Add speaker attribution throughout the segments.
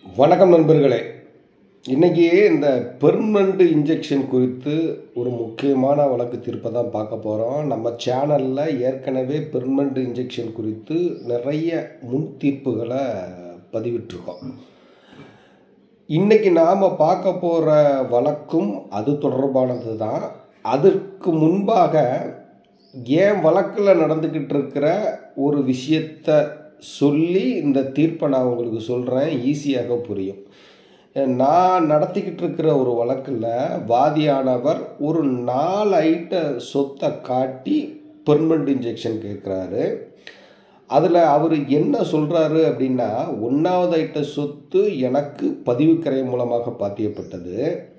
Speaker 1: வணக்கம் நண்பர்களே. இன்றைக்கி இந்த பெர்மனண்ட் இன்ஜெக்ஷன் குறித்து ஒரு முக்கியமான வழக்கு தீர்ப்பை தான் பார்க்க போகிறோம். நம்ம சேனலில் ஏற்கனவே பெர்மனண்ட் இன்ஜெக்ஷன் குறித்து நிறைய முன் தீர்ப்புகளை பதிவிட்டிருக்கோம். இன்றைக்கி நாம் பார்க்க போகிற வழக்கும் அது தொடர்பானது தான். அதற்கு முன்பாக ஏன் வழக்கில் நடந்துக்கிட்டு இருக்கிற ஒரு விஷயத்தை சொல்லி இந்த தீர்ப்பை நான் உங்களுக்கு சொல்கிறேன், ஈஸியாக புரியும். நான் நடத்திக்கிட்டு இருக்கிற ஒரு வழக்கில் வாதியானவர் ஒரு 4 ஐட்ட சொத்தை காட்டி பெர்மனண்ட் இன்ஜெக்ஷன் கேட்குறாரு. அதில் அவர் என்ன சொல்கிறாரு அப்படின்னா, 1வது ஐட்ட சொத்து எனக்கு பதிவு கிரை மூலமாக பாத்தியப்பட்டது.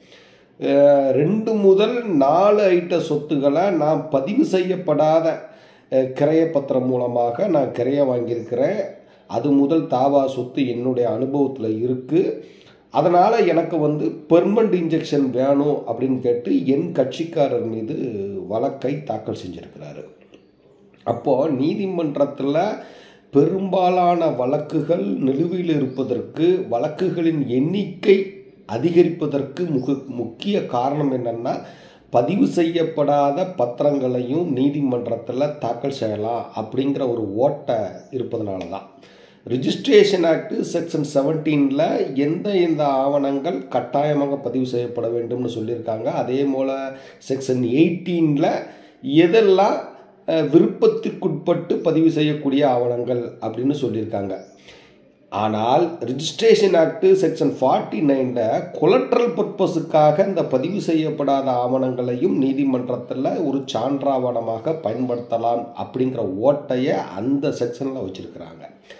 Speaker 1: 2 முதல் 4 ஐட்ட சொத்துக்களை நான் பதிவு செய்யப்படாத கிரைய பத்திரம் மூலமாக நான் கிரைய வாங்கியிருக்கிறேன். அது முதல் தாவா சொத்து என்னுடைய அனுபவத்தில் இருக்குது. அதனால் எனக்கு பெர்மனண்ட் இன்ஜெக்ஷன் வேணும் அப்படின்னு கேட்டு என் கட்சிக்காரர் மீது வழக்கை தாக்கல் செஞ்சுருக்கிறாரு. அப்போது நீதிமன்றத்தில் பெரும்பாலான வழக்குகள் நிலுவையில் இருப்பதற்கு, வழக்குகளின் எண்ணிக்கை அதிகரிப்பதற்கு முக்கிய காரணம் என்னென்னா, பதிவு செய்யப்படாத பத்திரங்களையும் நீதிமன்றத்தில் தாக்கல் செய்யலாம் அப்படிங்கிற ஒரு ஓட்டை இருப்பதனால தான். ரிஜிஸ்ட்ரேஷன் ஆக்ட் செக்ஷன் 17ல் எந்த ஆவணங்கள் கட்டாயமாக பதிவு செய்யப்பட வேண்டும்னு சொல்லியிருக்காங்க. அதே போல் செக்ஷன் 18ல் எதெல்லாம் விருப்பத்திற்குட்பட்டு பதிவு செய்யக்கூடிய ஆவணங்கள் அப்படின்னு சொல்லியிருக்காங்க. ஆனால் ரிஜிஸ்ட்ரேஷன் ஆக்ட் செக்ஷன் 49ல் கொலட்ரல் பர்பஸுக்காக இந்த பதிவு செய்யப்படாத ஆவணங்களையும் நீதிமன்றத்தில் ஒரு சான்றாவணமாக பயன்படுத்தலாம் அப்படிங்கிற ஓட்டையை அந்த செக்ஷனில் வச்சுருக்கிறாங்க.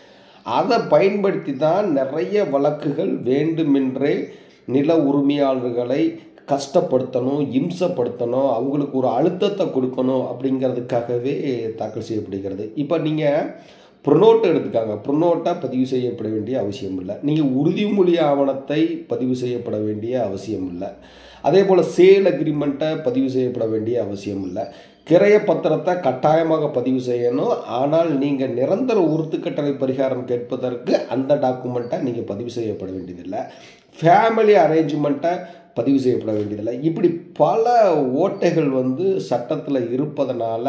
Speaker 1: அதை பயன்படுத்தி தான் நிறைய வழக்குகள் வேண்டுமென்றே நில உரிமையாளர்களை கஷ்டப்படுத்தணும், இம்சப்படுத்தணும், அவங்களுக்கு ஒரு அழுத்தத்தை கொடுக்கணும் அப்படிங்கிறதுக்காகவே தாக்கல் செய்யப்படுகிறது. இப்போ நீங்கள் ப்ரொனோட்டை எடுத்துக்காங்க. ப்ரொனோட்டை பதிவு செய்யப்பட வேண்டிய அவசியம் இல்லை. நீங்கள் உறுதிமொழி ஆவணத்தை பதிவு செய்யப்பட வேண்டிய அவசியம் இல்லை. அதே போல் சேல் அக்ரிமெண்ட்டை பதிவு செய்யப்பட வேண்டிய அவசியம் இல்லை. கிரைய பத்திரத்தை கட்டாயமாக பதிவு செய்யணும். ஆனால் நீங்கள் நிரந்தர உறுத்துக்கட்டளை பரிகாரம் கேட்பதற்கு அந்த டாக்குமெண்ட்டை நீங்கள் பதிவு செய்யப்பட வேண்டியதில்லை. ஃபேமிலி அரேஞ்ச்மெண்ட்டை பதிவு செய்யப்பட வேண்டியதில்லை. இப்படி பல ஓட்டைகள் சட்டத்தில் இருப்பதனால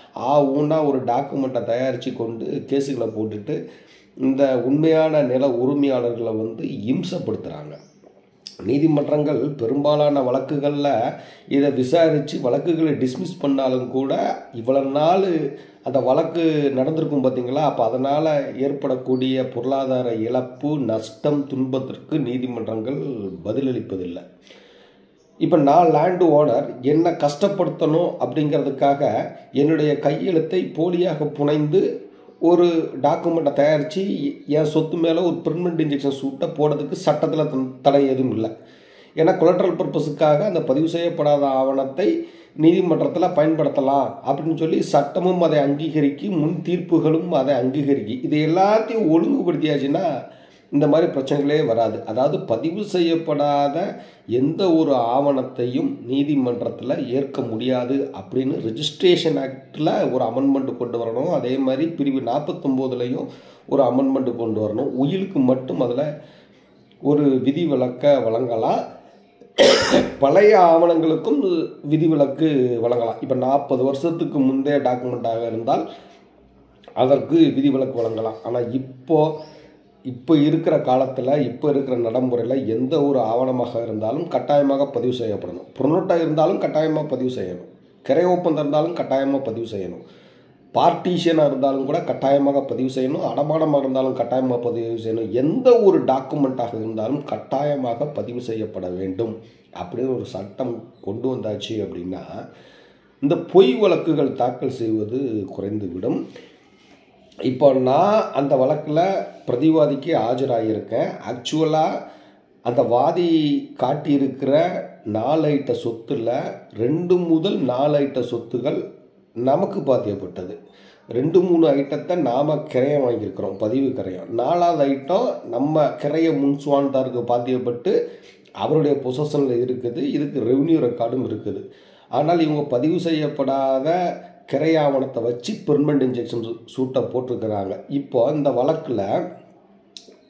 Speaker 1: ஊனா ஒரு டாக்குமெண்ட்டை தயாரித்து கொண்டு கேஸுகளை போட்டுட்டு இந்த உண்மையான நில உரிமையாளர்களை இம்சப்படுத்துகிறாங்க. நீதிமன்றங்கள் பெரும்பாலான வழக்குகளில் இதை விசாரித்து வழக்குகளை டிஸ்மிஸ் பண்ணாலும் கூட இவ்வளோ நாள் அந்த வழக்கு நடந்திருக்கும் பார்த்தீங்களா, அப்போ அதனால் ஏற்படக்கூடிய பொருளாதார இழப்பு, நஷ்டம், துன்பத்திற்கு நீதிமன்றங்கள் பதிலளிப்பதில்லை. இப்போ நான் லேண்டு ஓனர் என்னை கஷ்டப்படுத்தணும் அப்படிங்கிறதுக்காக என்னுடைய கையெழுத்தை போலியாக புனைந்து ஒரு டாக்குமெண்ட்டை தயாரித்து என் சொத்து மேலே ஒரு பெர்மனண்ட் இன்ஜெக்ஷன் சூட்டை போடுறதுக்கு சட்டத்தில் தடை எதுவும் இல்லை. ஏன்னா கொலட்ரல் பர்பஸுக்காக அந்த பதிவு செய்யப்படாத ஆவணத்தை நீதிமன்றத்தில் பயன்படுத்தலாம் அப்படின்னு சொல்லி சட்டமும் அதை அங்கீகரிக்கும், முன் தீர்ப்புகளும் அதை அங்கீகரிக்கும். இதை எல்லாத்தையும் ஒழுங்குபடுத்தியாச்சுன்னா இந்த மாதிரி பிரச்சனைகளே வராது. அதாவது பதிவு செய்யப்படாத எந்த ஒரு ஆவணத்தையும் நீதிமன்றத்தில் ஏற்க முடியாது அப்படின்னு ரிஜிஸ்ட்ரேஷன் ஆக்டில் ஒரு அமெண்ட்மெண்ட் கொண்டு வரணும். அதே மாதிரி பிரிவு 49லையும் ஒரு அமெண்ட்மெண்ட் கொண்டு வரணும். உயிலுக்கு மட்டும் அதில் ஒரு விதிவிலக்கை வழங்கலாம். பழைய ஆவணங்களுக்கும் விதிவிலக்கு வழங்கலாம். இப்போ 40 வருஷத்துக்கு முந்தைய டாக்குமெண்ட்டாக இருந்தால் அதற்கு விதிவிலக்கு வழங்கலாம். ஆனால் இப்போ இருக்கிற காலத்தில், இப்போ இருக்கிற நடைமுறையில் எந்த ஒரு ஆவணமாக இருந்தாலும் கட்டாயமாக பதிவு செய்யப்படணும். ப்ரொனோட்டாக இருந்தாலும் கட்டாயமாக பதிவு செய்யணும். கிரை ஒப்பந்தம் இருந்தாலும் கட்டாயமாக பதிவு செய்யணும். பார்ட்டிஷனாக இருந்தாலும் கூட கட்டாயமாக பதிவு செய்யணும். அடமானமாக இருந்தாலும் கட்டாயமாக பதிவு செய்யணும். எந்த ஒரு டாக்குமெண்ட்டாக இருந்தாலும் கட்டாயமாக பதிவு செய்யப்பட வேண்டும் அப்படின்னு ஒரு சட்டம் கொண்டு வந்தாச்சு அப்படின்னா இந்த பொய் வழக்குகள் தாக்கல் செய்வது குறைந்துவிடும். இப்போ நான் அந்த வழக்கில் பிரதிவாதிக்கு ஆஜராகியிருக்கேன். ஆக்சுவலாக அந்த வாதி காட்டியிருக்கிற 4 ஐட்ட சொத்தில் 2 முதல் 4 ஐட்ட சொத்துகள் நமக்கு பாத்தியப்பட்டது. 2-3 ஐட்டத்தை நாம் கிரையம் வாங்கியிருக்கிறோம், பதிவு கிரையம். 4வது ஐட்டம் நம்ம கிரைய முன்சுவான்தாருக்கு பாத்தியப்பட்டு அவருடைய பொசஷனில் இருக்குது. இதுக்கு ரெவன்யூ ரெக்கார்டும் இருக்குது. ஆனால் இவங்க பதிவு செய்யப்படாத கிரை ஆவணத்தை வச்சு பெர்மனண்ட் இன்ஜெக்ஷன் சூட்டை போட்டிருக்கிறாங்க. இப்போ இந்த வழக்கில்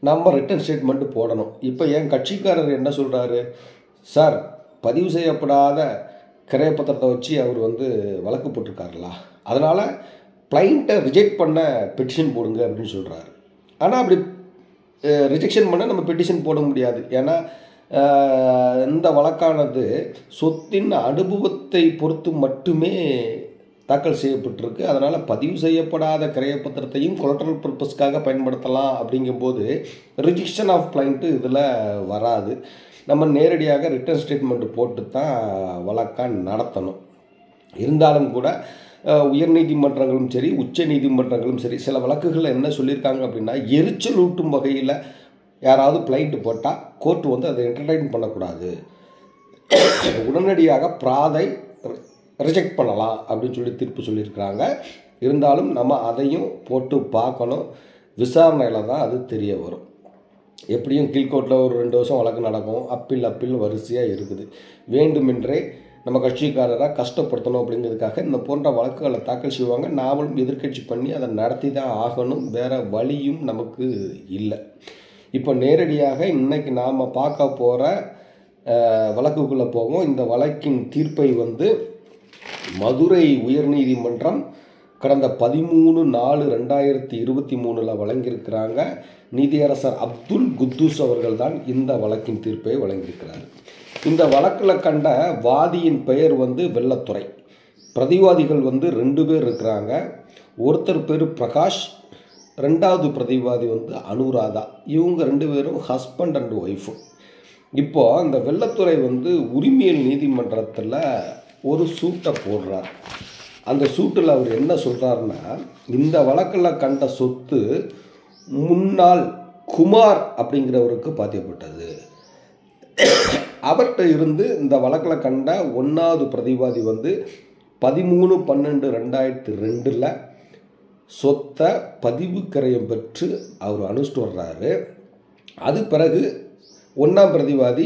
Speaker 1: நம்ம ரிட்டன் ஸ்டேட்மெண்ட் போடணும். இப்போ என் கட்சிக்காரர் என்ன சொல்கிறாரு, சார் பதிவு செய்யப்படாத கிரயப்பத்திரத்தை வச்சு அவர் வழக்கு போட்டிருக்காருங்களா, அதனால் கிளைண்ட்டை ரிஜெக்ட் பண்ண பெட்டிஷன் போடுங்க அப்படின்னு சொல்கிறாரு. ஆனால் அப்படி ரிஜெக்ஷன் பண்ண நம்ம பெட்டிஷன் போட முடியாது. ஏன்னா இந்த வழக்கானது சொத்தின் அனுபவத்தை பொறுத்து மட்டுமே தாக்கல் செய்யப்பட்டிருக்கு. அதனால் பதிவு செய்யப்படாத கிரயப்பத்திரத்தையும் கொலட்ரல் பர்பஸ்க்காக பயன்படுத்தலாம். அப்படிங்கும்போது ரிஜெக்ஷன் ஆஃப் கிளைண்ட்டு இதில் வராது. நம்ம நேரடியாக ரிட்டன் ஸ்டேட்மெண்ட் போட்டு தான் வழக்காக நடத்தணும். இருந்தாலும் கூட உயர்நீதிமன்றங்களும் சரி உச்ச நீதிமன்றங்களும் சரி சில வழக்குகளில் என்ன சொல்லியிருக்காங்க அப்படின்னா, எரிச்சல் ஊட்டும் வகையில் யாராவது கிளைண்ட்டு போட்டால் கோர்ட்டு அதை என்டர்டைன் பண்ணக்கூடாது, உடனடியாக பிராதை ரிஜெக்ட் பண்ணலாம் அப்படின்னு சொல்லி தீர்ப்பு சொல்லியிருக்கிறாங்க. இருந்தாலும் நம்ம அதையும் போட்டு பார்க்கணும். விசாரணையில் தான் அது தெரிய வரும். எப்படியும் கீழ்கோர்ட்டில் ஒரு 2 வருஷம் வழக்கு நடக்கும். அப்பீல் வரிசையாக இருக்குது. வேண்டுமென்றே நம்ம கட்சிக்காரரை கஷ்டப்படுத்தணும் அப்படிங்கிறதுக்காக இந்த போன்ற வழக்குகளை தாக்கல் செய்வாங்க. நாமளும் எதிர்கட்சி பண்ணி அதை நடத்தி தான் ஆகணும். வேறு வழியும் நமக்கு இல்லை. இப்போ நேரடியாக இன்றைக்கி நாம் பார்க்க போகிற வழக்குக்குள்ளே போவோம். இந்த வழக்கின் தீர்ப்பை மதுரை உயர்நீதிமன்றம் கடந்த 13/4/2023 வழங்கியிருக்கிறாங்க. நீதியரசர் அப்துல் குத்தூஸ் அவர்கள் தான் இந்த வழக்கின் தீர்ப்பை வழங்கியிருக்கிறார். இந்த வழக்கில் கண்ட வாதியின் பெயர் வெள்ளத்துறை. பிரதிவாதிகள் 2 பேர் இருக்கிறாங்க. ஒருத்தர் பேர் பிரகாஷ், 2வது பிரதிவாதி அனுராதா. இவங்க 2 பேரும் ஹஸ்பண்ட் அண்ட் ஒய்ஃபு. இப்போது அந்த வெள்ளத்துறை உரிமையல் நீதிமன்றத்தில் ஒரு சூட்டை போடுறார். அந்த சூட்டில் அவர் என்ன சொல்கிறாருன்னா, இந்த வழக்கில் கண்ட சொத்து முன்னாள் குமார் அப்படிங்கிறவருக்கு பாத்தியப்பட்டது. அவர்கிட்ட இருந்து இந்த வழக்கில் கண்ட 1வது பிரதிவாதி 13/12/2002 சொத்தை பதிவு கிரயம் பெற்று அவர் அனுப்பிச்சிட்டு வர்றாரு. அது பிறகு 1ஆம் பிரதிவாதி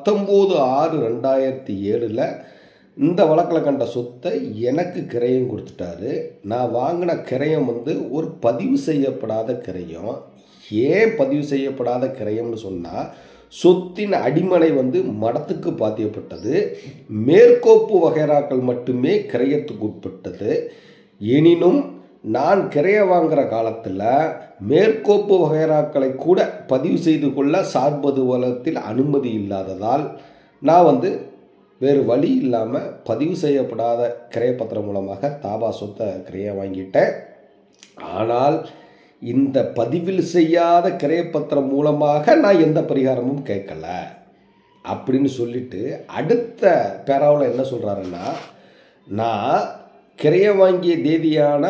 Speaker 1: 19/6/2007 இந்த வழக்கில் கண்ட சொத்தை எனக்கு கிரயம் கொடுத்துட்டாரு. நான் வாங்கின கிரயம் ஒரு பதிவு செய்யப்படாத கிரயம். ஏன் பதிவு செய்யப்படாத கிரயம்னு சொன்னால், சொத்தின் அடிமனை மடத்துக்கு பாத்தியப்பட்டது. மேற்கோப்பு வகைராக்கள் மட்டுமே கிரயத்துக்கு உட்பட்டது. எனினும் நான் கிரைய வாங்குகிற காலத்தில் மேற்கோப்பு வகைராக்களை கூட பதிவு செய்து கொள்ள சார்பது வளத்தில் அனுமதி இல்லாததால் நான் வேறு வழி இல்லாமல் பதிவு செய்யப்படாத கிரயப்பத்திரம் மூலமாக தாபா சொத்தை கிரைய வாங்கிட்டேன். ஆனால் இந்த பதிவில் செய்யாத கிரயப்பத்திரம் மூலமாக நான் எந்த பரிகாரமும் கேட்கல அப்படின்னு சொல்லிட்டு அடுத்த பேராவில் என்ன சொல்கிறாருன்னா, நான் கிரைய வாங்கிய தேதியான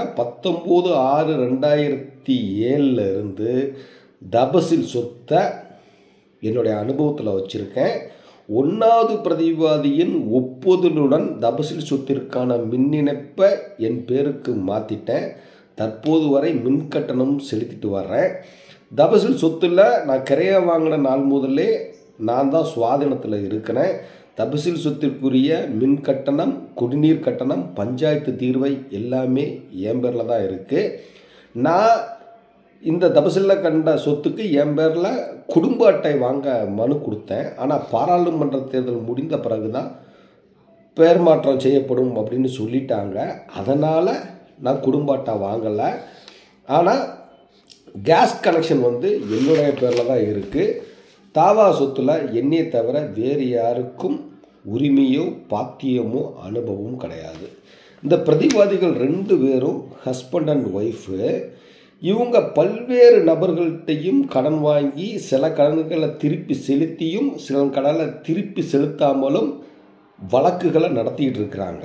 Speaker 1: 19/6/2007 இருந்து தபசில் சொத்தை என்னுடைய அனுபவத்தில் வச்சுருக்கேன். 1வது பிரதிவாதியின் ஒப்புதலுடன் தபசில் சொத்திற்கான மின் இணைப்பை என் பேருக்கு மாற்றிட்டேன். தற்போது வரை மின் கட்டணம் செலுத்திட்டு வர்றேன். தபசில் சொத்தில் நான் கிரைய வாங்கின நாள் முதலே நான் தான் சுவாதீனத்தில் இருக்கிறேன். தபசில் சொத்திற்குரிய மின் கட்டணம், குடிநீர் கட்டணம், பஞ்சாயத்து தீர்வை எல்லாமே என் பேரில் தான் இருக்குது. நான் இந்த தபசிலில் கண்ட சொத்துக்கு என் பேரில் குடும்ப அட்டை வாங்க மனு கொடுத்தேன். ஆனால் பாராளுமன்ற தேர்தல் முடிந்த பிறகு தான் பெயர் மாற்றம் செய்யப்படும் அப்படின்னு சொல்லிட்டாங்க. அதனால் நான் குடும்ப அட்டை வாங்கலை. ஆனால் கேஸ் கனெக்ஷன் என்னுடைய பேரில் தான் இருக்குது. தாவா சொத்தில் என்னையை தவிர வேறு யாருக்கும் உரிமையோ பாத்தியமோ அனுபவமும் கிடையாது. இந்த பிரதிவாதிகள் 2 பேரும் ஹஸ்பண்ட் அண்ட் ஒய்ஃபு. இவங்க பல்வேறு நபர்கள்ட்டையும் கடன் வாங்கி சில கடன்களை திருப்பி செலுத்தியும் சில கடனை திருப்பி செலுத்தாமலும் வழக்குகளை நடத்திக்கிட்டு இருக்கிறாங்க.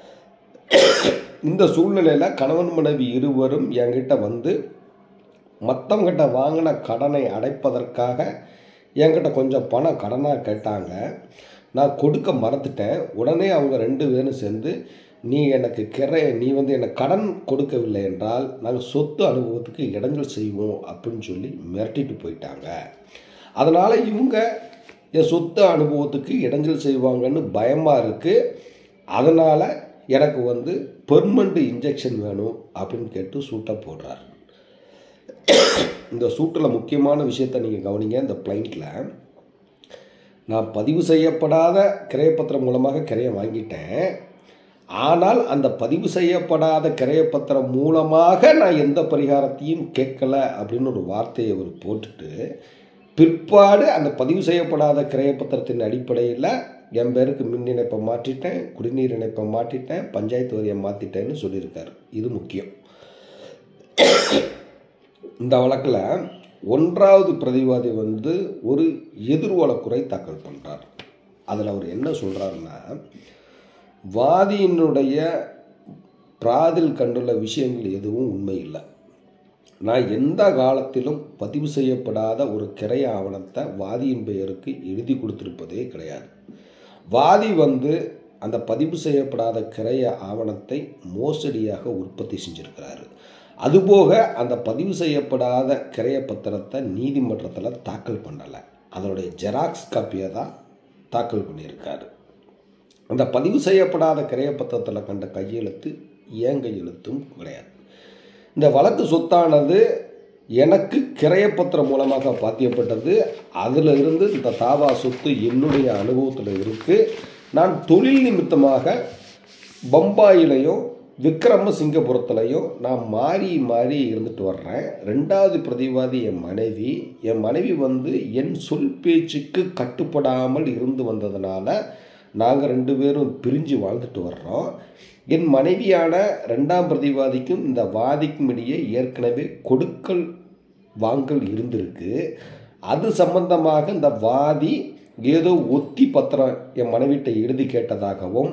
Speaker 1: இந்த சூழ்நிலையில் கணவன் மனைவி இருவரும் என்கிட்ட மற்றவங்கிட்ட வாங்கின கடனை அடைப்பதற்காக என்கிட்ட கொஞ்சம் பணம் கடனாக கேட்டாங்க. நான் கொடுக்க மறந்துட்டேன். உடனே அவங்க 2 பேரும் சேர்ந்து, நீ எனக்கு எனக்கு கடன் கொடுக்கவில்லை என்றால் நாங்கள் சொத்து அனுபவத்துக்கு இடைஞ்சல் செய்வோம் அப்படின்னு சொல்லி மிரட்டிட்டு போயிட்டாங்க. அதனால் இவங்க என் சொத்து அனுபவத்துக்கு இடைஞ்சல் செய்வாங்கன்னு பயமாக இருக்குது. அதனால் எனக்கு பெர்மனண்ட் இன்ஜெக்ஷன் வேணும் அப்படின்னு கேட்டு சூட்டை போடுறார். இந்த சூட்டில் முக்கியமான விஷயத்தை நீங்கள் கவனிங்க. இந்த பிளைண்ட்டில் நான் பதிவு செய்யப்படாத கிரயப்பத்திரம் மூலமாக கிரையை வாங்கிட்டேன். ஆனால் அந்த பதிவு செய்யப்படாத கிரயப்பத்திரம் மூலமாக நான் எந்த பரிகாரத்தையும் கேட்கலை அப்படின்னு ஒரு வார்த்தையை அவர் போட்டுட்டு, பிற்பாடு அந்த பதிவு செய்யப்படாத கிரயப்பத்திரத்தின் அடிப்படையில் என் பேருக்கு மின் இணைப்பை மாற்றிட்டேன், குடிநீர் இணைப்பை மாற்றிட்டேன், பஞ்சாயத்து வரியை மாற்றிட்டேன்னு சொல்லியிருக்காரு. இது முக்கியம். இந்த வழக்கில் 1வது பிரதிவாதி ஒரு எதிர்வழக்குரை தாக்கல் பண்ணுறார். அதில் அவர் என்ன சொல்கிறாருன்னா, வாதியினுடைய பிராதில் கண்டுள்ள விஷயங்கள் எதுவும் உண்மை இல்லை. நான் எந்த காலத்திலும் பதிவு செய்யப்படாத ஒரு கிரைய ஆவணத்தை வாதியின் பெயருக்கு எழுதி கொடுத்துருப்பதே கிடையாது. வாதி அந்த பதிவு செய்யப்படாத கிரைய ஆவணத்தை மோசடியாக உற்பத்தி செஞ்சுருக்கிறாரு. அதுபோக அந்த பதிவு செய்யப்படாத கிரைய பத்திரத்தை நீதிமன்றத்தில் தாக்கல் பண்ணலை, அதனுடைய ஜெராக்ஸ் காப்பியை தான் தாக்கல் பண்ணியிருக்காரு. அந்த பதிவு செய்யப்படாத கிரைய பத்திரத்தில் கண்ட கையெழுத்து ஏன் கையெழுத்தும் கிடையாது. இந்த வழக்கு சொத்தானது எனக்கு கிரயப்பத்திரம் மூலமாக பாத்தியப்பட்டது. அதில் இருந்து இந்த தாவா சொத்து என்னுடைய அனுபவத்தில் இருக்குது. நான் தொழில் நிமித்தமாக பம்பாயிலையும் விக்ரமசிங்கபுரத்துலையும் நான் மாறி மாறி இருந்துட்டு வர்றேன். 2வது பிரதிவாதி என் மனைவி என் சொல் பேச்சுக்கு கட்டுப்படாமல் இருந்து வந்ததுனால நாங்கள் 2 பேரும் பிரிஞ்சு வாழ்ந்துட்டு வர்றோம். என் மனைவியான 2ஆம் பிரதிவாதிக்கும் இந்த வாதிக்கும் இடையே ஏற்கனவே கொடுக்கல் வாங்கல் இருந்திருக்கு. அது சம்பந்தமாக இந்த வாதி ஏதோ ஒத்தி பத்திரம் என் மனைவிட்ட எழுதி கேட்டதாகவும்,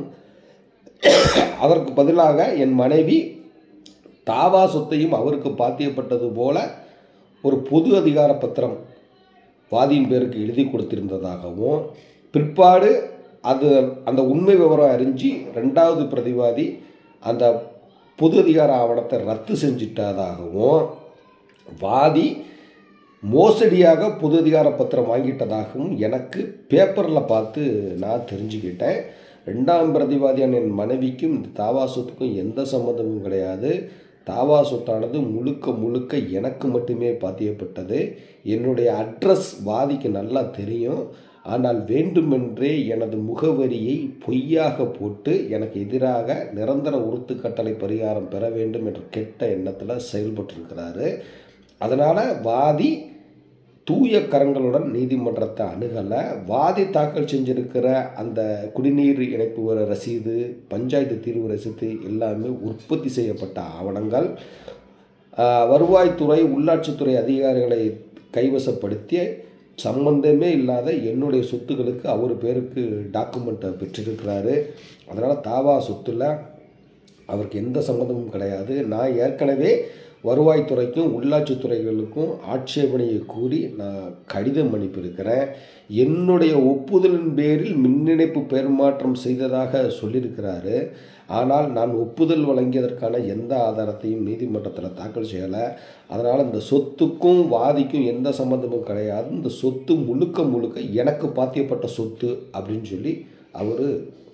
Speaker 1: அதற்கு பதிலாக என் மனைவி தாவா சொத்தையும் அவருக்கு பாத்தியப்பட்டது போல ஒரு பொது அதிகார பத்திரம் வாதியின் பேருக்கு எழுதி கொடுத்திருந்ததாகவும், பிற்பாடு அந்த உண்மை விவரம் அறிஞ்சு 2வது பிரதிவாதி அந்த பொது அதிகார ஆவணத்தை ரத்து செஞ்சிட்டதாகவும், வாதி மோசடியாக பொது அதிகார பத்திரம் வாங்கிட்டதாகவும் எனக்கு பேப்பரில் பார்த்து நான் தெரிஞ்சுக்கிட்டேன். 2ஆம் பிரதிவாதியான என் மனைவிக்கும் இந்த தாவா சொத்துக்கும் எந்த சம்மந்தமும் கிடையாது. தாவா சொத்தானது முழுக்க எனக்கு மட்டுமே பாத்தியப்பட்டது. என்னுடைய அட்ரஸ் வாதிக்கு நல்லா தெரியும். ஆனால் வேண்டுமென்றே எனது முகவரியை பொய்யாக போட்டு எனக்கு எதிராக நிரந்தர உறுத்து கட்டளை பரிகாரம் பெற வேண்டும் என்ற கெட்ட எண்ணத்தில் செயல்பட்டிருக்கிறாரு. அதனால் வாதி தூய கரங்களுடன் நீதிமன்றத்தை அணுகலை. வாதி தாக்கல் செஞ்சிருக்கிற அந்த குடிநீர் இணைப்பு ரசீது, பஞ்சாயத்து தீர்வு ரசீது எல்லாமே உற்பத்தி செய்யப்பட்ட ஆவணங்கள். வருவாய்த்துறை, உள்ளாட்சித்துறை அதிகாரிகளை கைவசப்படுத்தி சம்பந்தமே இல்லாத என்னுடைய சொத்துக்களுக்கு அவர் பேருக்கு டாக்குமெண்ட்டை பெற்றிருக்கிறாரு. அதனால் தாவா சொத்தில் அவருக்கு எந்த சம்மந்தமும் கிடையாது. நான் ஏற்கனவே வருவாய்த்துறைக்கும் உள்ளாட்சித்துறைகளுக்கும் ஆட்சேபனையை கூறி நான் கடிதம் அனுப்பியிருக்கிறேன். என்னுடைய ஒப்புதலின் பேரில் மின் இணைப்பு பெயர் மாற்றம் செய்ததாக சொல்லியிருக்கிறாரு. ஆனால் நான் ஒப்புதல் வழங்கியதற்கான எந்த ஆதாரத்தையும் நீதிமன்றத்தில் தாக்கல் செய்யலை. அதனால் இந்த சொத்துக்கும் வாதிக்கும் எந்த சம்மந்தமும் கிடையாது. இந்த சொத்து முழுக்க எனக்கு பாத்தியப்பட்ட சொத்து அப்படின்னு சொல்லி அவர்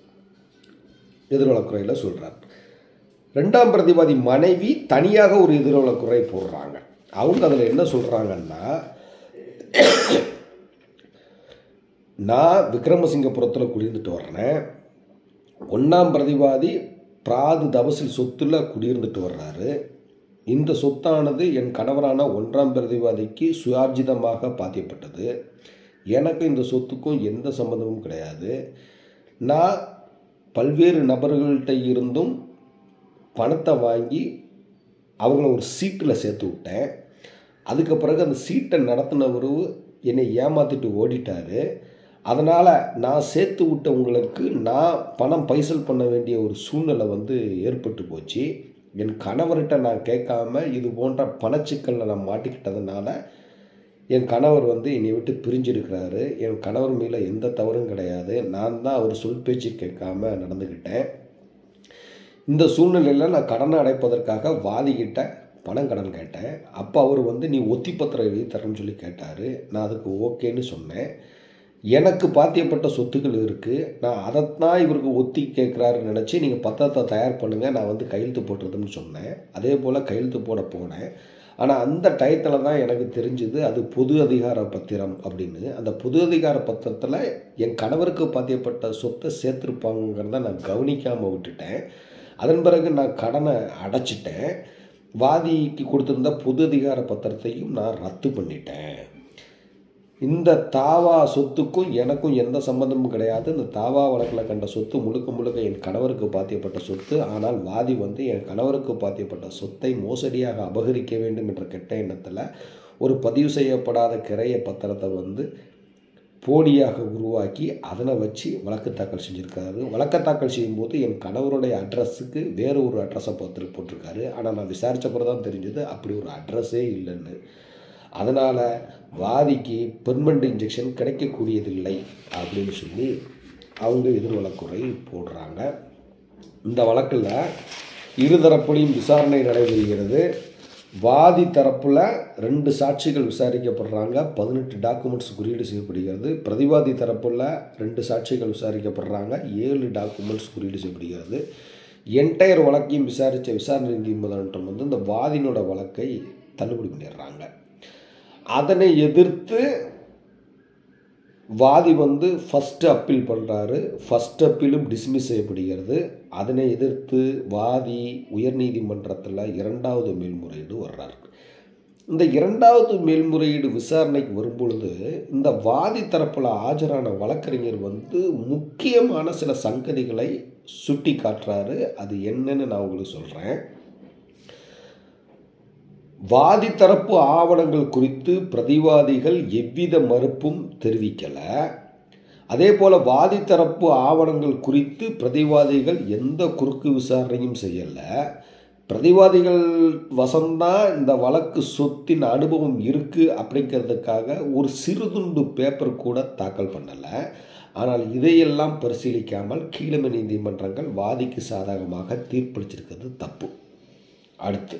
Speaker 1: எதிர்வழக்குறையில் சொல்கிறார். 2ஆம் பிரதிவாதி மனைவி தனியாக ஒரு எதிர்வழக்குறை போடுறாங்க. அவங்க அதில் என்ன சொல்கிறாங்கன்னா, நான் விக்ரமசிங்கபுரத்தில் குடியிருந்துட்டு வர்றேன். 1ஆம் பிரதிவாதி பிராது தவசில் சொத்தில் குடியிருந்துட்டு வர்றாரு. இந்த சொத்தானது என் கணவரான 1ஆம் பிரதிவாதிக்கு சுயார்ஜிதமாக பாத்தியப்பட்டது. எனக்கு இந்த சொத்துக்கும் எந்த சம்மந்தமும் கிடையாது. நான் பல்வேறு நபர்கள்ட்ட இருந்தும் பணத்தை வாங்கி அவங்கள ஒரு சீட்டில் சேர்த்து விட்டேன். அதுக்கு பிறகு அந்த சீட்டை நடத்தினவர் என்னை ஏமாற்றிட்டு ஓடிட்டார். அதனால் நான் சேர்த்து விட்டவங்களுக்கு நான் பணம் பைசல் பண்ண வேண்டிய ஒரு சூழ்நிலை ஏற்பட்டு போச்சு. என் கணவர்கிட்ட நான் கேட்காம இது போன்ற பணச்சிக்கலில் நான் மாட்டிக்கிட்டதுனால என் கணவர் என்னை விட்டு பிரிஞ்சிருக்கிறாரு. என் கணவர் மேலே எந்த தவறும் கிடையாது. நான் தான் அவர் சொல் பேச்சு கேட்காம நடந்துக்கிட்டேன். இந்த சூழ்நிலையில் நான் கடனை அடைப்பதற்காக வாதிக்கிட்ட பணம் கடன் கேட்டேன். அப்போ அவர் நீ ஒத்தி பத்திரம் எழுதி தரேன்னு சொல்லி கேட்டார். நான் அதுக்கு ஓகேன்னு சொன்னேன். எனக்கு பாத்தியப்பட்ட சொத்துக்கள் இருக்குது. நான் அதைத்தான் இவருக்கு ஒத்தி கேட்குறாருன்னு நினச்சி நீங்கள் பத்திரத்தை தயார் பண்ணுங்கள், நான் கையெழுத்து போட்டுறதுன்னு சொன்னேன். அதே போல் கையெழுத்து போட போனேன். ஆனால் அந்த டயத்தில் தான் எனக்கு தெரிஞ்சுது அது பொது அதிகார பத்திரம் அப்படின்னு. அந்த பொது அதிகார பத்திரத்தில் என் கணவருக்கு பாத்தியப்பட்ட சொத்தை சேர்த்துருப்பாங்கிறத நான் கவனிக்காமல் விட்டுட்டேன். அதன் பிறகு நான் கடனை அடைச்சிட்டேன். வாதிக்கு கொடுத்துருந்த பொது அதிகார பத்திரத்தையும் நான் ரத்து பண்ணிட்டேன். இந்த தாவா சொத்துக்கும் எனக்கும் எந்த சம்மந்தமும் கிடையாது. இந்த தாவா வழக்கில் கண்ட சொத்து முழுக்க முழுக்க என் கணவருக்கு பாத்தியப்பட்ட சொத்து. ஆனால் வாதி என் கணவருக்கு பாத்தியப்பட்ட சொத்தை மோசடியாக அபகரிக்க வேண்டும் என்ற கெட்ட எண்ணத்தில் ஒரு பதிவு செய்யப்படாத கிரைய பத்திரத்தை போலியாக உருவாக்கி அதனை வச்சு வழக்கு தாக்கல் செஞ்சுருக்காரு. வழக்கு தாக்கல் செய்யும்போது என் கணவருடைய அட்ரஸுக்கு வேறு ஒரு அட்ரஸை போட்டிருக்காரு. ஆனால் நான் விசாரித்தப்போ தான் தெரிஞ்சது அப்படி ஒரு அட்ரஸே இல்லைன்னு. அதனால் வாதிக்கு பெர்மனண்ட் இன்ஜெக்ஷன் கிடைக்கக்கூடியதில்லை அப்படின்னு சொல்லி அவங்க எதிர் வழக்குறை போடுறாங்க. இந்த வழக்கில் இருதரப்புலையும் விசாரணை நடைபெறுகிறது. வாதி தரப்பில் 2 சாட்சிகள் விசாரிக்கப்படுறாங்க. 18 டாக்குமெண்ட்ஸ் குறியீடு செய்யப்படுகிறது. பிரதிவாதி தரப்பில் 2 சாட்சிகள் விசாரிக்கப்படுறாங்க. 7 டாக்குமெண்ட்ஸ் குறியீடு செய்யப்படுகிறது. என்டையர் வழக்கையும் விசாரித்த விசாரணை நீதிமன்றம் இந்த வாதினோட வழக்கை தள்ளுபடி பண்ணிடுறாங்க. அதனை எதிர்த்து வாதி ஃபஸ்ட்டு அப்பீல் பண்ணுறாரு. ஃபஸ்ட் அப்பீலும் டிஸ்மிஸ் செய்யப்படுகிறது. அதனை எதிர்த்து வாதி உயர்நீதிமன்றத்தில் 2வது மேல்முறையீடு வர்றார். இந்த 2வது மேல்முறையீடு விசாரணைக்கு வரும்பொழுது இந்த வாதி தரப்பில் ஆஜரான வழக்கறிஞர் முக்கியமான சில சங்கதிகளை சுட்டி காட்டுறாரு. அது என்னன்னு நான் உங்களுக்கு சொல்கிறேன். வாதி தரப்பு ஆவணங்கள் குறித்து பிரதிவாதிகள் எவ்வித மறுப்பும் தெரிவிக்கலை. அதே போல் வாதி தரப்பு ஆவணங்கள் குறித்து பிரதிவாதிகள் எந்த குறுக்கு விசாரணையும் செய்யலை. பிரதிவாதிகள் வசம்தான் இந்த வழக்கு சொத்தின் அனுபவம் இருக்குது அப்படிங்கிறதுக்காக ஒரு சிறுதுண்டு பேப்பர் கூட தாக்கல் பண்ணலை. ஆனால் இதையெல்லாம் பரிசீலிக்காமல் கீழமை நீதிமன்றங்கள் வாதிக்கு சாதகமாக தீர்ப்பளிச்சிருக்கிறது தப்பு. அடுத்து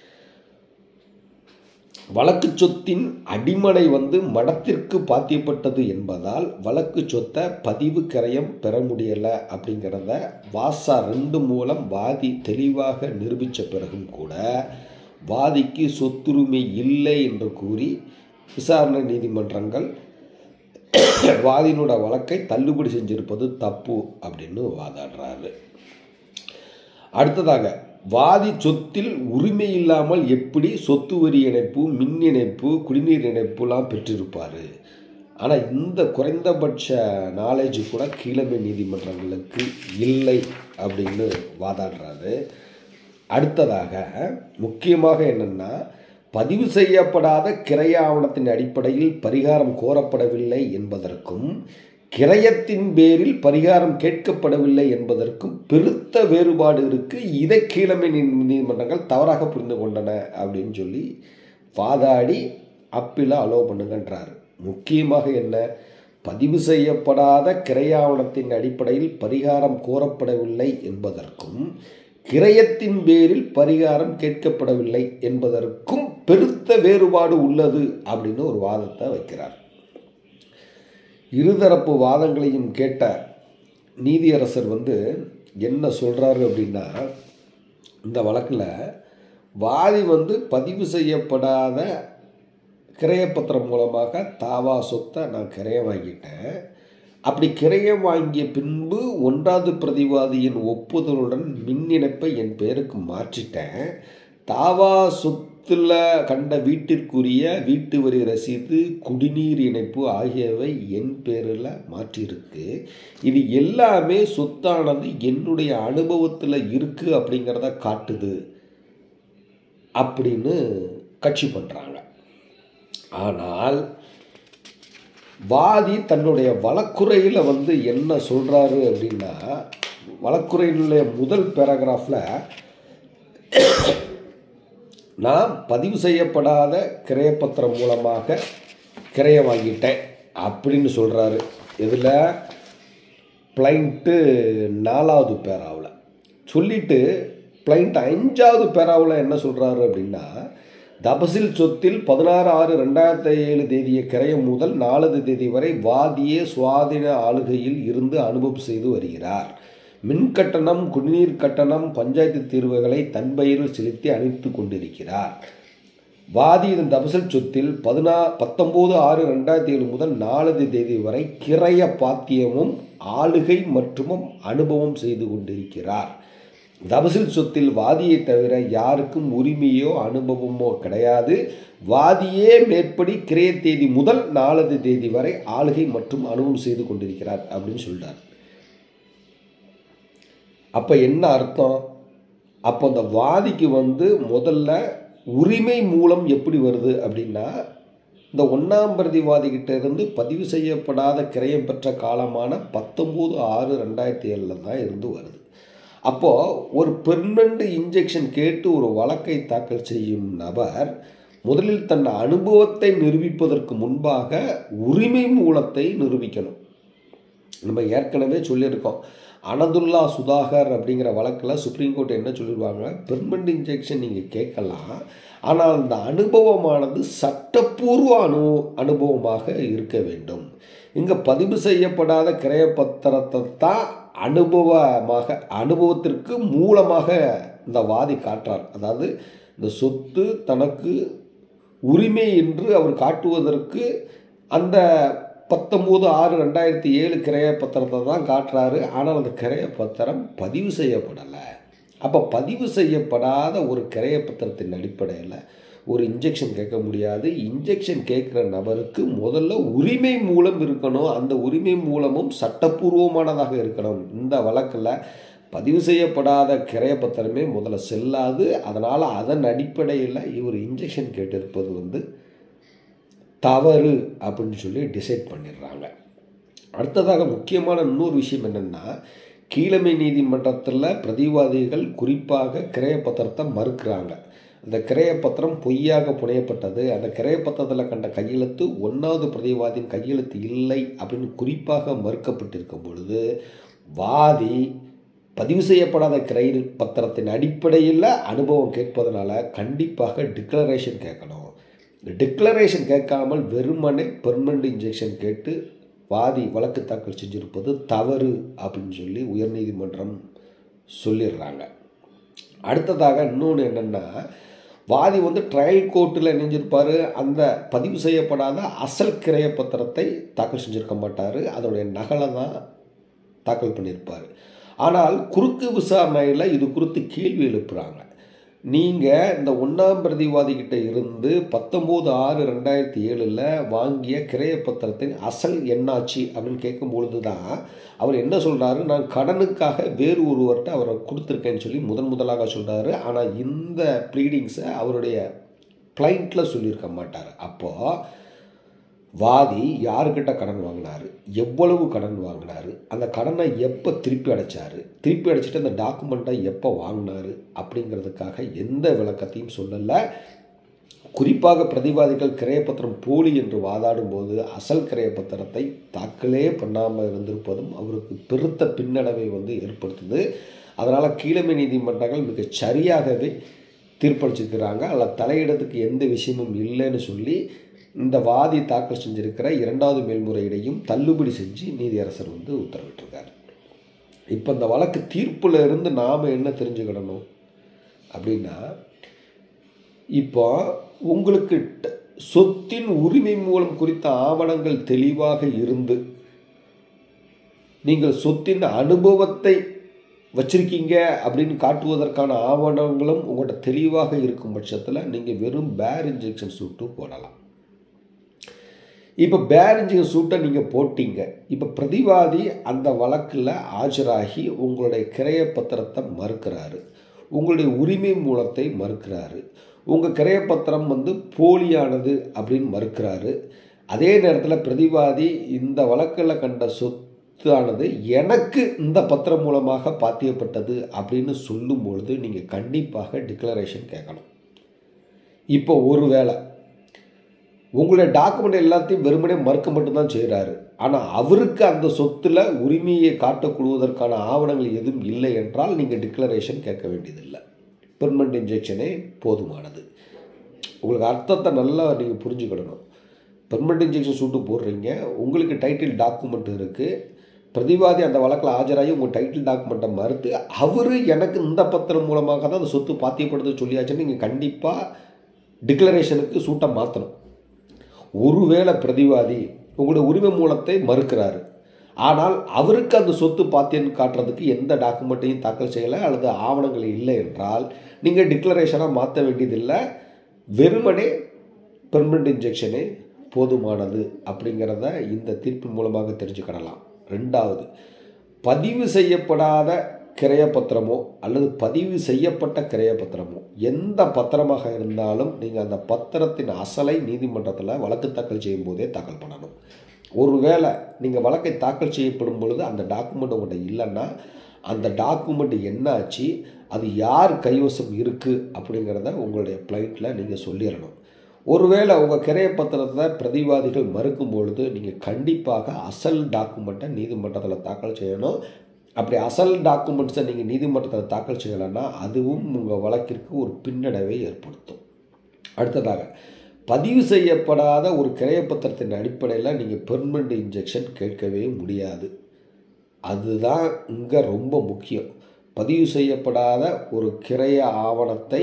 Speaker 1: வழக்கு சொத்தின் அடிமனை மடத்திற்கு பாத்தியப்பட்டது என்பதால் வழக்கு சொத்தை பதிவு கிரயம் பெற முடியலை அப்படிங்கிறத வாசா 2 மூலம் வாதி தெளிவாக நிரூபித்த பிறகும் கூட வாதிக்கு சொத்துரிமை இல்லை என்று கூறி விசாரணை நீதிமன்றங்கள் வாதினோட வழக்கை தள்ளுபடி செஞ்சிருப்பது தப்பு அப்படின்னு வாதாடுறாரு. அடுத்ததாக வாதி சொத்தில் உரிமை இல்லாமல் எப்படி சொத்து வரி இணைப்பு, மின் இணைப்பு, குடிநீர் இணைப்புலாம் பெற்றிருப்பார். ஆனால் இந்த குறைந்தபட்ச நாலேஜ் கூட கீழமை நீதிமன்றங்களுக்கு இல்லை அப்படின்னு வாதாடுறாரு. அடுத்ததாக முக்கியமாக என்னென்னா பதிவு செய்யப்படாத கிரைய ஆவணத்தின் அடிப்படையில் பரிகாரம் கோரப்படவில்லை என்பதற்கும் கிரயத்தின் பேரில் பரிகாரம் கேட்கப்படவில்லை என்பதற்கும் பெருத்த வேறுபாடு இருக்குது. இதை கீழமை நீதிமன்றங்கள் தவறாக புரிந்து கொண்டன அப்படின்னு சொல்லி வாதாடி அப்பீலை அலோவ் பண்ணுங்கன்றார். முக்கியமாக என்ன, பதிவு செய்யப்படாத கிரைய ஆவணத்தின் அடிப்படையில் பரிகாரம் கோரப்படவில்லை என்பதற்கும் கிரயத்தின் பேரில் பரிகாரம் கேட்கப்படவில்லை என்பதற்கும் பெருத்த வேறுபாடு உள்ளது அப்படின்னு ஒரு வாதத்தை வைக்கிறார். இருதரப்பு வாதங்களையும் கேட்ட நீதியரசர் என்ன சொல்கிறாரு அப்படின்னா, இந்த வழக்கில் வாதி பதிவு செய்யப்படாத கிரயப்பத்திரம் மூலமாக தாவா சொத்தை நான் கிரயம் வாங்கிட்டேன். அப்படி கிரயம் வாங்கிய பின்பு 1வது பிரதிவாதியின் ஒப்புதலுடன் மின் இணைப்பை என் பெயருக்கு மாற்றிட்டேன். தாவா சொத்தில் கண்ட வீட்டிற்குரிய வீட்டு வரி ரசீது, குடிநீர் இணைப்பு ஆகியவை என் பேரில் மாற்றியிருக்கு. இது எல்லாமே சொத்தானது என்னுடைய அனுபவத்தில் இருக்குது அப்படிங்கிறத காட்டுது அப்படின்னு கட்சி பண்ணுறாங்க. ஆனால் வாதி தன்னுடைய வழக்குரையில் என்ன சொல்கிறாரு அப்படின்னா, வழக்குரையினுடைய முதல் பேராகிராஃபில் நான் பதிவு செய்யப்படாத கிரயப்பத்திரம் மூலமாக கிரயம் வாங்கிட்டேன் அப்படின்னு சொல்கிறாரு. இதில் பிளைண்ட்டு 4வது பேராவில் சொல்லிவிட்டு பிளைண்ட் 5வது பேராவில் என்ன சொல்கிறாரு அப்படின்னா, தபசில் சொத்தில் 16/6/2007 தேதிய கிரயம் முதல் 4வது தேதி வரை வாதியே சுவாதீன ஆளுகையில் இருந்து அனுபவம் செய்து வருகிறார். மின் கட்டணம், குடிநீர் கட்டணம், பஞ்சாயத்து தீர்வுகளை தன் பெயரில் செலுத்தி அனுப்பித்து கொண்டிருக்கிறார். வாதி இந்த தபசல் சொத்தில் 19/6/2007 முதல் 4 தேதி வரை கிரய பாத்தியமும் ஆளுகை மற்றும் அனுபவம் செய்து கொண்டிருக்கிறார். தபசில் சொத்தில் வாதியை தவிர யாருக்கும் உரிமையோ அனுபவமோ கிடையாது. வாதியே மேற்படி கிரய தேதி முதல் 4 தேதி வரை ஆளுகை மற்றும் அனுபவம் செய்து கொண்டிருக்கிறார் அப்படின்னு சொல்றார். அப்போ என்ன அர்த்தம்? அப்போ அந்த வாதிக்கு முதல்ல உரிமை மூலம் எப்படி வருது அப்படின்னா, இந்த 1ஆம் பிரதிவாதிகிட்ட இருந்து பதிவு செய்யப்படாத கிரயம் பெற்ற காலமான 19/6/2007 தான் இருந்து வருது. அப்போது ஒரு பெர்மனண்ட் இன்ஜெக்ஷன் கேட்டு ஒரு வழக்கை தாக்கல் செய்யும் நபர் முதலில் தன் அனுபவத்தை நிரூபிப்பதற்கு முன்பாக உரிமை மூலத்தை நிரூபிக்கணும். நம்ம ஏற்கனவே சொல்லியிருக்கோம், அனதுல்லா சுதாகர் அப்படிங்கிற வழக்கில் சுப்ரீம் கோர்ட் என்ன சொல்லிடுவாங்க, பெர்மனண்ட் இன்ஜெக்ஷன் நீங்கள் கேட்கலாம், ஆனால் அந்த அனுபவமானது சட்டப்பூர்வ அனுபவமாக இருக்க வேண்டும். இங்கே பதிவு செய்யப்படாத கிரயப்பத்திரத்தை தான் அனுபவத்திற்கு மூலமாக இந்த வாதி காட்டுறார். அதாவது இந்த சொத்து தனக்கு உரிமை என்று அவர் காட்டுவதற்கு அந்த 19/6/2007 கிரய பத்திரத்தை தான் காட்டுறாரு. ஆனால் அந்த கிரய பத்திரம் பதிவு செய்யப்படலை. அப்போ பதிவு செய்யப்படாத ஒரு கிரய பத்திரத்தின் அடிப்படையில் ஒரு இன்ஜெக்ஷன் கேட்க முடியாது. இன்ஜெக்ஷன் கேட்குற நபருக்கு முதல்ல உரிமை மூலம் இருக்கணும். அந்த உரிமை மூலமும் சட்டப்பூர்வமானதாக இருக்கணும். இந்த வழக்கில் பதிவு செய்யப்படாத கிரய பத்திரமே முதல்ல செல்லாது. அதனால் அதன் அடிப்படையில் இவர் இன்ஜெக்ஷன் கேட்டிருப்பது தவறு அப்படின்னு சொல்லி டிசைட் பண்ணிடுறாங்க. அடுத்ததாக முக்கியமான இன்னொரு விஷயம் என்னென்னா, கீழமை நீதிமன்றத்தில் பிரதிவாதிகள் குறிப்பாக கிரயப்பத்திரத்தை மறுக்கிறாங்க. அந்த கிரயப்பத்திரம் பொய்யாக புனையப்பட்டது, அந்த கிரயப்பத்திரத்தில் கண்ட கையெழுத்து 1வது பிரதிவாதியின் கையெழுத்து இல்லை அப்படின்னு குறிப்பாக மறுக்கப்பட்டிருக்கும் பொழுது, வாதி பதிவு செய்யப்படாத கிரய பத்திரத்தின் அடிப்படையில் அனுபவம் கேட்பதனால கண்டிப்பாக டிக்ளரேஷன் கேட்கணும். டிக்ளரேஷன் கேட்காமல் வெறுமனே பெர்மனண்ட் இன்ஜெக்ஷன் கேட்டு வாதி வழக்கு தாக்கல் செஞ்சிருப்பது தவறு அப்படின்னு சொல்லி உயர்நீதிமன்றம் சொல்லிடுறாங்க. அடுத்ததாக இன்னொன்று என்னென்னா, வாதி ட்ரையல் கோர்ட்டில் இணைஞ்சிருப்பார். அந்த பதிவு செய்யப்படாத அசல் கிரய பத்திரத்தை தாக்கல் செஞ்சுருக்க மாட்டார், அதனுடைய நகலை தான் தாக்கல் பண்ணியிருப்பார். ஆனால் குறுக்கு விசாரணையில் இது குறித்து கேள்வி எழுப்புகிறாங்க. நீங்கள் இந்த 1ஆம் பிரதிவாதிகிட்ட இருந்து 19/6/2007 வாங்கிய கிரய பத்திரத்தின் அசல் என்னாச்சு அப்படின்னு கேட்கும்பொழுது தான் அவர் என்ன சொல்கிறாரு, நான் கடனுக்காக வேறு ஒருவர்கிட்ட அவரை கொடுத்துருக்கேன்னு சொல்லி முதலாக சொல்கிறாரு. ஆனால் இந்த ப்ளீடிங்ஸை அவருடைய கிளைண்ட்டில் சொல்லியிருக்க மாட்டார். அப்போது வாதி யாருக்கிட்ட கடன் வாங்கினார், எவ்வளவு கடன் வாங்கினார், அந்த கடனை எப்போ திருப்பி அடைச்சிட்டு அந்த டாக்குமெண்ட்டை எப்போ வாங்கினார் அப்படிங்கிறதுக்காக எந்த விளக்கத்தையும் சொல்லலை. குறிப்பாக பிரதிவாதிகள் கிரயப்பத்திரம் போலி என்று வாதாடும் போது அசல் கிரயப்பத்திரத்தை தாக்கலே பண்ணாமல் இருந்திருப்பதும் அவருக்கு பெருத்த பின்னடைவை ஏற்படுத்துது. அதனால் கீழமை நீதிமன்றங்கள் மிக சரியாகவே தீர்ப்பளிச்சிருக்கிறாங்க. அதில் தலையிடத்துக்கு எந்த விஷயமும் இல்லைன்னு சொல்லி இந்த வாதி தாக்கல் செஞ்சிருக்கிற 2வது மேல்முறையீடையும் தள்ளுபடி செஞ்சு நீதியரசர் உத்தரவிட்டிருக்கார். இப்போ இந்த வழக்கு தீர்ப்பில் இருந்து நாம் என்ன தெரிஞ்சுக்கிடணும் அப்படின்னா, இப்போ உங்களுக்கு சொத்தின் உரிமை மூலம் குறித்த ஆவணங்கள் தெளிவாக இருந்து நீங்கள் சொத்தின் அனுபவத்தை வச்சிருக்கீங்க அப்படின்னு காட்டுவதற்கான ஆவணங்களும் உங்கள்கிட்ட தெளிவாக இருக்கும் பட்சத்தில் நீங்கள் வெறும் பேரின்ஜங்ஷன் சூட்டும் போடலாம். இப்போ பேரின்ஜங்ஷன் சூட்டை நீங்கள் போட்டீங்க. இப்போ பிரதிவாதி அந்த வழக்கில் ஆஜராகி உங்களுடைய கிரய பத்திரத்தை மறுக்கிறாரு, உங்களுடைய உரிமை மூலத்தை மறுக்கிறாரு, உங்கள் கிரயப்பத்திரம் போலியானது அப்படின்னு மறுக்கிறாரு. அதே நேரத்தில் பிரதிவாதி இந்த வழக்கில் கண்ட சொத்தானது எனக்கு இந்த பத்திரம் மூலமாக பாத்தியப்பட்டது அப்படின்னு சொல்லும்பொழுது நீங்கள் கண்டிப்பாக டிக்ளரேஷன் கேட்கணும். இப்போ ஒருவேளை உங்களுடைய டாக்குமெண்ட் எல்லாத்தையும் வெறுமனே மறுக்க மட்டும்தான் செய்கிறாரு, ஆனால் அவருக்கு அந்த சொத்தில் உரிமையை காட்டக்கூடுவதற்கான ஆவணங்கள் எதுவும் இல்லை என்றால் நீங்கள் டிக்ளரேஷன் கேட்க வேண்டியதில்லை. பெர்மனண்ட் இன்ஜெக்ஷனே போதுமானது. உங்களுக்கு அர்த்தத்தை நல்லா நீங்கள் புரிஞ்சுக்கிடணும். பெர்மனண்ட் இன்ஜெக்ஷன் சூட்டு போடுறீங்க, உங்களுக்கு டைட்டில் டாக்குமெண்ட் இருக்குது, பிரதிவாதி அந்த வழக்கில் ஆஜராகி உங்கள் டைட்டில் டாக்குமெண்ட்டை மறுத்து அவர் எனக்கு இந்த பத்திரம் மூலமாக தான் அந்த சொத்து பாத்தியப்படுது சொல்லியாச்சுன்னு நீங்கள் கண்டிப்பாக டிக்ளரேஷனுக்கு சூட்டை மாற்றணும். ஒருவேளை பிரதிவாதி உங்களுடைய உரிமை மூலத்தை மறுக்கிறாரு, ஆனால் அவருக்கு அந்த சொத்து பாத்தியன்னு காட்டுறதுக்கு எந்த டாக்குமெண்ட்டையும் தாக்கல் செய்யலை அல்லது ஆவணங்கள் இல்லை என்றால் நீங்கள் டிக்ளரேஷனாக மாற்ற வேண்டியதில்லை. வெறுமனே பெர்மனண்ட் இன்ஜெக்ஷனே போதுமானது அப்படிங்கிறத இந்த தீர்ப்பின் மூலமாக தெரிஞ்சுக்கிடலாம். ரெண்டாவது, பதிவு செய்யப்படாத கிரயப்பத்திரமோ அல்லது பதிவு செய்யப்பட்ட கிரயப்பத்திரமோ எந்த பத்திரமாக இருந்தாலும் நீங்கள் அந்த பத்திரத்தின் அசலை நீதிமன்றத்தில் வழக்கு தாக்கல் செய்யும் போதே தாக்கல் பண்ணணும். ஒருவேளை நீங்கள் வழக்கை தாக்கல் செய்யப்படும் பொழுது அந்த டாக்குமெண்ட் உங்கள்கிட்ட இல்லைன்னா அந்த டாக்குமெண்ட் என்ன ஆச்சு, அது யார் கைவசம் இருக்குது அப்படிங்கிறத உங்களுடைய ப்ளைண்ட்டில் நீங்கள் சொல்லிடணும். ஒருவேளை உங்கள் கிரயப்பத்திரத்தை பிரதிவாதிகள் மறுக்கும் பொழுது நீங்கள் கண்டிப்பாக அசல் டாக்குமெண்ட்டை நீதிமன்றத்தில் தாக்கல் செய்யணும். அப்படி அசல் டாக்குமெண்ட்ஸை நீங்கள் நீதிமன்றத்தில் தாக்கல் செய்யலைன்னா அதுவும் உங்கள் வழக்கிற்கு ஒரு பின்னடைவை ஏற்படுத்தும். அடுத்ததாக, பதிவு செய்யப்படாத ஒரு கிரயப்பத்திரத்தின் அடிப்படையில் நீங்கள் பெர்மனண்ட் இன்ஜெக்ஷன் கேட்கவே முடியாது. அதுதான் இங்கே ரொம்ப முக்கியம். பதிவு செய்யப்படாத ஒரு கிரய ஆவணத்தை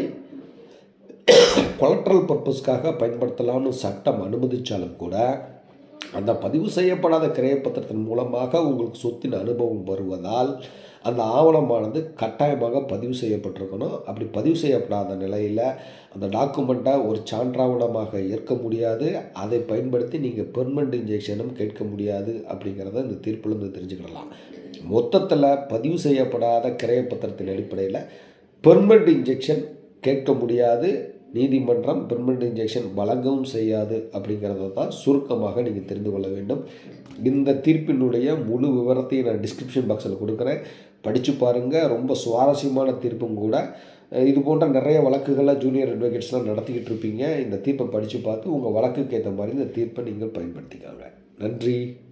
Speaker 1: கொலட்ரல் பர்பஸ்க்காக பயன்படுத்தலாம்னு சட்டம் அனுமதித்தாலும் கூட அந்த பதிவு செய்யப்படாத கிரயப்பத்திரத்தின் மூலமாக உங்களுக்கு சொத்தின் அனுபவம் வருவதால் அந்த ஆவணமானது கட்டாயமாக பதிவு செய்யப்பட்டிருக்கணும். அப்படி பதிவு செய்யப்படாத நிலையில் அந்த டாக்குமெண்ட்டை ஒரு சான்றாவணமாக ஏற்க முடியாது. அதை பயன்படுத்தி நீங்கள் பெர்மனண்ட் இன்ஜெக்ஷனும் கேட்க முடியாது அப்படிங்கிறத இந்த தீர்ப்பிலிருந்து தெரிஞ்சுக்கிடலாம். மொத்தத்தில் பதிவு செய்யப்படாத கிரயப்பத்திரத்தின் அடிப்படையில் பெர்மனண்ட் இன்ஜெக்ஷன் கேட்க முடியாது, நீதிமன்றம் பெர்மனண்ட் இன்ஜெக்ஷன் வழங்கவும் செய்யாது அப்படிங்கிறத தான் சுருக்கமாக நீங்கள் தெரிந்து கொள்ள வேண்டும். இந்த தீர்ப்பினுடைய முழு விவரத்தையும் நான் டிஸ்கிரிப்ஷன் பாக்ஸில் கொடுக்குறேன், படித்து பாருங்கள். ரொம்ப சுவாரஸ்யமான தீர்ப்பும் கூட. இது போன்ற நிறைய வழக்குகளை ஜூனியர் அட்வொகேட்ஸ்லாம் நடத்திக்கிட்டு இருப்பீங்க. இந்த தீர்ப்பை படித்து பார்த்து உங்கள் வழக்குக்கு ஏற்ற மாதிரி இந்த தீர்ப்பை நீங்கள் பயன்படுத்திக்காங்க. நன்றி.